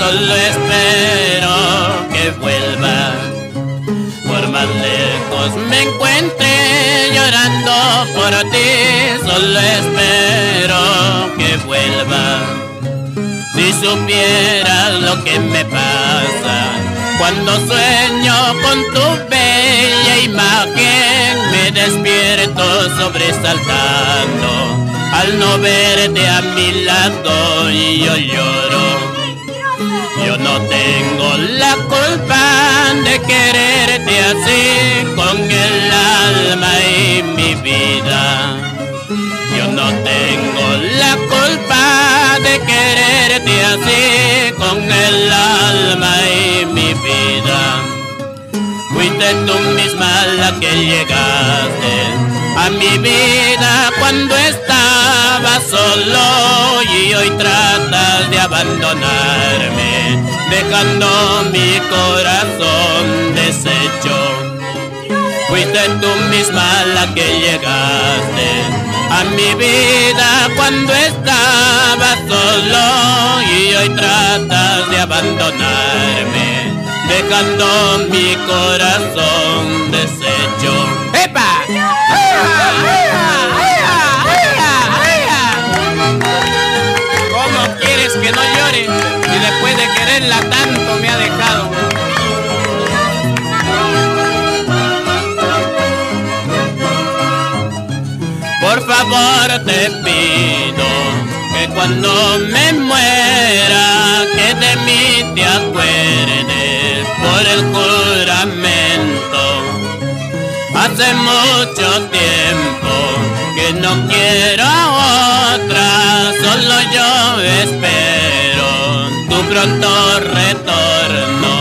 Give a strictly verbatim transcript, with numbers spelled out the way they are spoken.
solo espero que vuelva. Por más lejos me encuentre llorando por ti, solo espero que vuelva. Si supieras lo que me pasa cuando sueño con tu bella imagen, me despierto sobresaltando al no verte a mi lado y yo lloro. Yo no tengo la culpa de quererte así, con el alma y mi vida. Yo no tengo la culpa de quererte así, con el alma y mi vida. Fuiste tú misma la que llegaste a mi vida cuando estaba solo, y hoy tratas de abandonarme, dejando mi corazón deshecho. Fuiste tú misma la que llegaste a mi vida cuando estaba solo, y hoy tratas de abandonarme, dejando mi corazón deshecho. ¡Epa! ¿Cómo quieres que no llore si después de quererla tanto me ha dejado? Por favor te pido que cuando me muera, que de mí te acuerdes por el juramento. Hace mucho tiempo que no quiero a otra, solo yo espero tu pronto retorno.